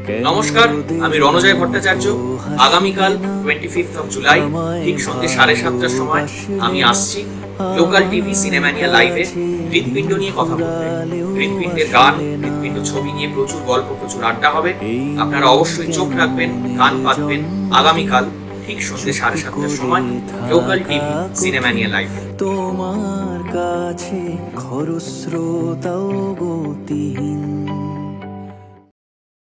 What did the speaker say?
নমস্কার, আমি রণজয় ভট্টাচার্য। আগামীকাল 25 জুলাই ঠিক সন্ধ্যে 7:30টার সময় আমি আসছি লোকাল টিভি সিনেমানিয়া লাইভে হৃৎপিণ্ড নিয়ে কথা বলতে। হৃৎপিণ্ডের গান, হৃৎপিণ্ড ছবি নিয়ে প্রচুর গল্প, প্রচুর আড্ডা হবে। আপনারা অবশ্যই চোখ রাখবেন, কান পাতবেন। আগামীকাল ঠিক সন্ধ্যে 7:30টার সময় লোকাল টিভি সিনেমানিয়া লাইভে। তোমার কাছে খরস্রোতাও গতিহীন।